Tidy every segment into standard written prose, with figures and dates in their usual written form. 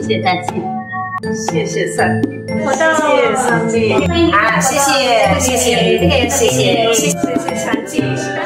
谢战绩， 谢谢上帝， 谢谢上帝啊！谢谢谢谢谢谢谢谢上帝。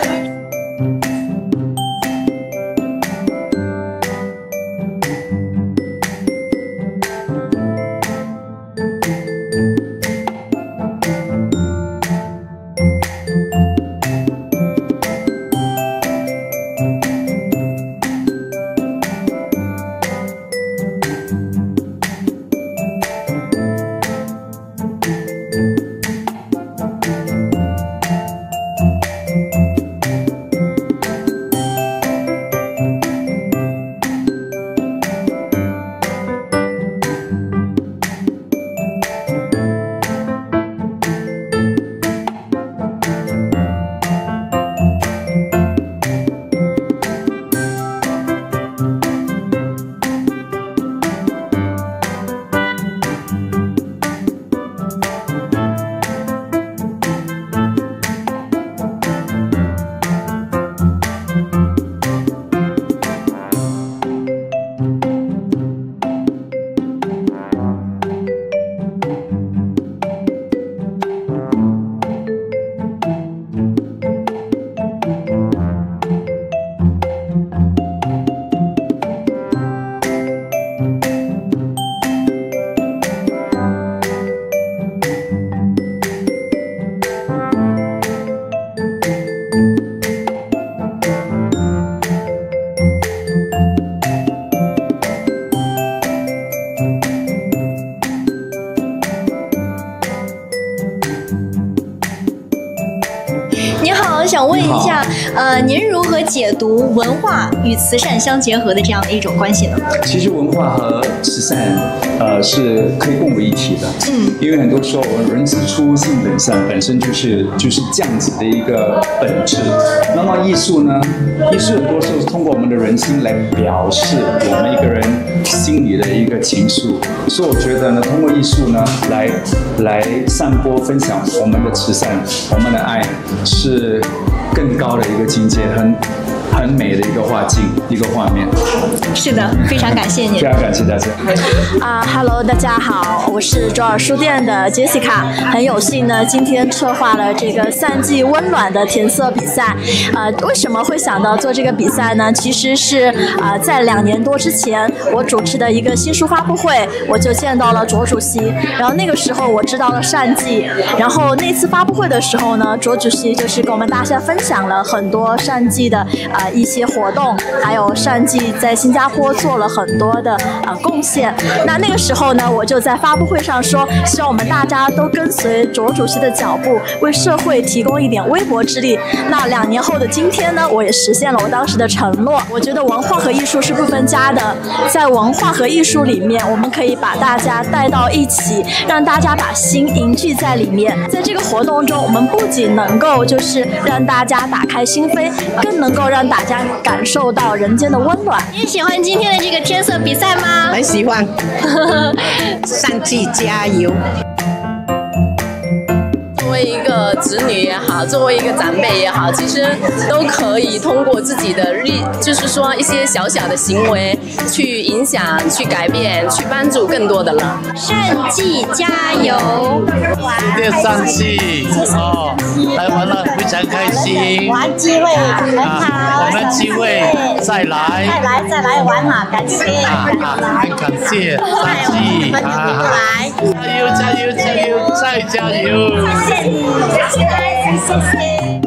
想问一下，您如何解读文化与慈善相结合的这样的一种关系呢？ 其实文化和慈善，是可以共为一体的。因为很多时候我们人之初性本善，本身就是这样子的一个本质。那么艺术呢？艺术很多时候是通过我们的人心来表示我们一个人心里的一个情愫。所以我觉得呢，通过艺术呢，来散播分享我们的慈善，我们的爱是更高的一个境界，很美的一个画境，一个画面。 是的，非常感谢您。 非常感谢大家。 Hello， 大家好，我是卓尔书店的 Jessica， 很有幸呢，今天策划了这个散季温暖的填色比赛。为什么会想到做这个比赛呢？其实是在2年多之前，我主持的一个新书发布会，我就见到了卓主席。然后那个时候我知道了善季，然后那次发布会的时候呢，卓主席就是跟我们大家分享了很多善季的一些活动，还有善季在新加坡做了很多的贡献。那个时候呢，我就在发布会上说，希望我们大家都跟随卓主席的脚步，为社会提供一点微薄之力。那2年后的今天呢，我也实现了我当时的承诺。我觉得文化和艺术是不分家的，在文化和艺术里面，我们可以把大家带到一起，让大家把心凝聚在里面。在这个活动中，我们不仅能够就是让大家打开心扉，更能够让大家感受到人间的温暖。 你喜欢今天的这个填色比赛吗？ 很喜欢。善季加油！ 作为一个子女也好，作为一个长辈也好，其实都可以通过自己的就是说一些小小的行为去影响、去改变、去帮助更多的人。 善季加油！ 书店善季哦，来玩了非常开心。 玩机会很好， 我们机会再来玩嘛，感谢。 很感谢善季加油加油加油再加油！ 谢谢你，谢谢。